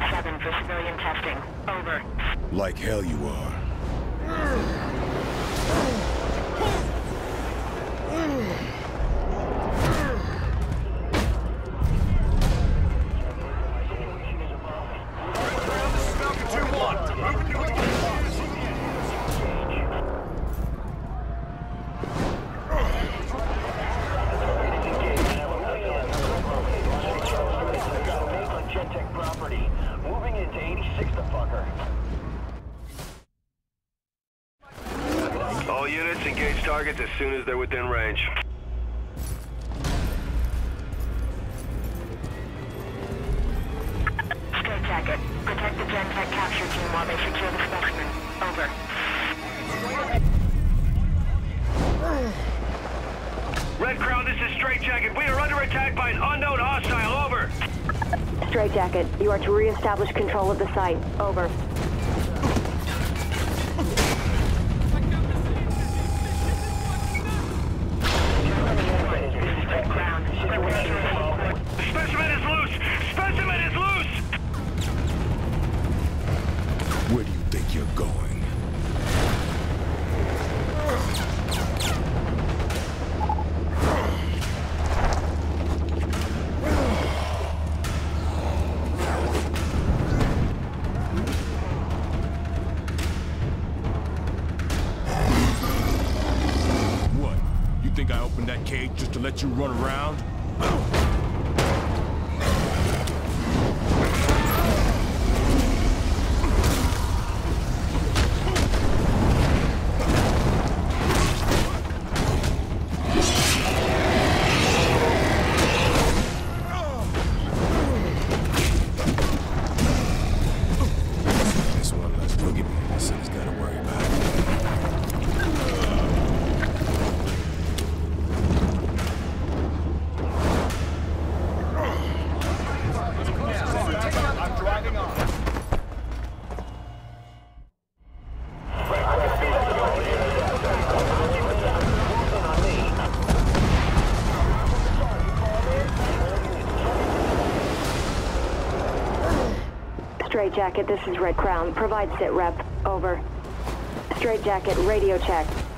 7 for civilian testing. Over. Like hell you are. All units engage targets as soon as they're within range. Straight jacket. Protect the Gen-Tech capture team while they secure the specimen. Over. Red Crown, this is Straight Jacket. We are under attack by an unknown hostile. Over. Straight Jacket, you are to re-establish control of the site. Over. Specimen is loose! Specimen is loose! Where do you think you're going? What? You think I opened that cage just to let you run around? Straight Jacket, this is Red Crown. Provide sit rep. Over. Straight Jacket, radio check.